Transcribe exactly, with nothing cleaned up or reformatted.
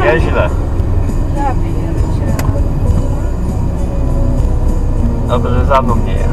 Nieźle. Ja pierdzielę. Dobrze, że za mną nie jest.